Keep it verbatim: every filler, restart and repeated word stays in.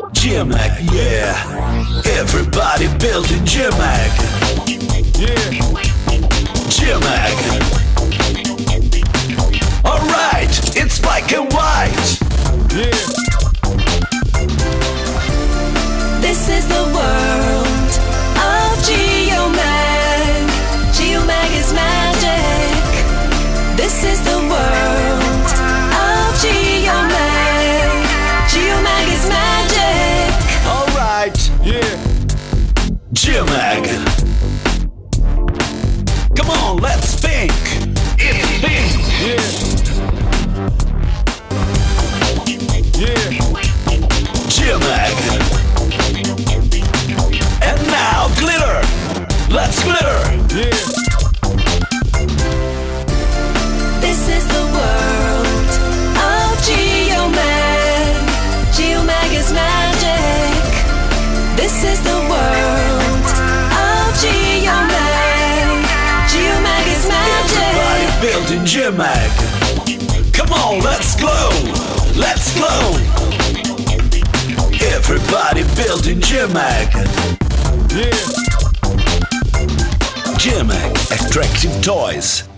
GEOMAG, yeah. Everybody building GEOMAG. Yeah. GEOMAG. Alright, it's black and white. Yeah. This is the world of GEOMAG. GEOMAG is magic. This is the world of GEOMAG. GEOMAG is magic. Alright, Yeah. GEOMAG. Come on, let's think. It's pink. Yeah. Yeah. GEOMAG. And now glitter. Let's glitter. Yeah. This is the world of GEOMAG. GEOMAG is magic. This is the world of GEOMAG. GEOMAG is Everybody magic. building GEOMAG. Come on, let's glow. Let's glow. Everybody building GEOMAG. Yeah. GEOMAG, attractive toys.